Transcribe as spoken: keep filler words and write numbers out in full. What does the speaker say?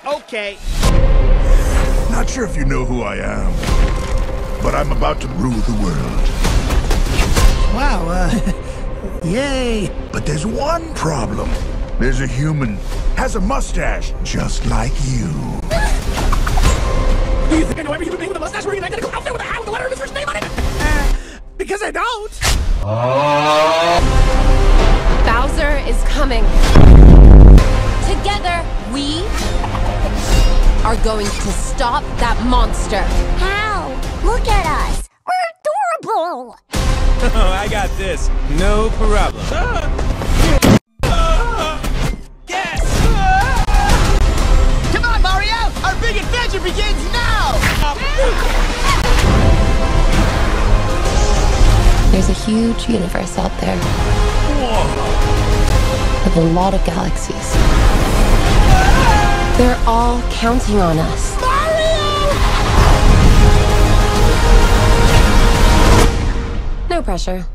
Okay. Not sure if you know who I am, but I'm about to rule the world. Wow, uh, yay. But there's one problem. There's a human, has a mustache, just like you. Do you think I know every human being with a mustache wearing an identical outfit with a hat with a letter in his first name on it? Uh, because I don't. Bowser is coming. Together, we are going to stop that monster. How? Look at us. We're adorable. Oh, I got this. No problem. Yes! Come on, Mario! Our big adventure begins now! There's a huge universe out there. Whoa. With a lot of galaxies. They're all counting on us. Mario! No pressure.